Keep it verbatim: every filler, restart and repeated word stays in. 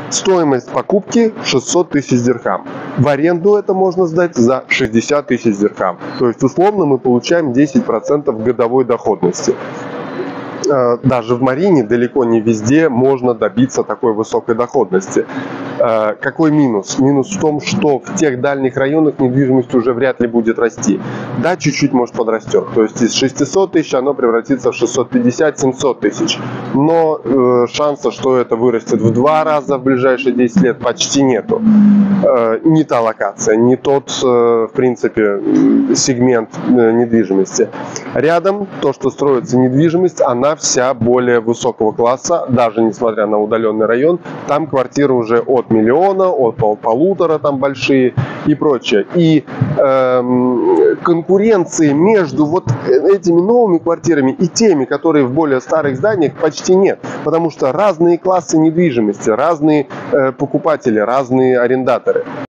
Стоимость покупки шестьсот тысяч дирхам. В аренду это можно сдать за шестьдесят тысяч дирхам. То есть условно мы получаем десять процентов годовой доходности. Даже в Марине далеко не везде можно добиться такой высокой доходности. Какой минус? Минус в том, что в тех дальних районах недвижимость уже вряд ли будет расти. Да, чуть-чуть может подрастет. То есть из шестисот тысяч оно превратится в шестьсот пятьдесят — семьсот тысяч. Но э, шанса, что это вырастет в два раза в ближайшие десять лет, почти нету. Э, не та локация, не тот, э, в принципе, сегмент э, недвижимости. Рядом то, что строится недвижимость, она вся более высокого класса, даже несмотря на удаленный район. Там квартиры уже от миллиона, от пол полутора там большие и прочее. И э, конкуренции между вот этими новыми квартирами и теми, которые в более старых зданиях, почти нет. Потому что разные классы недвижимости, разные э, покупатели, разные арендаторы.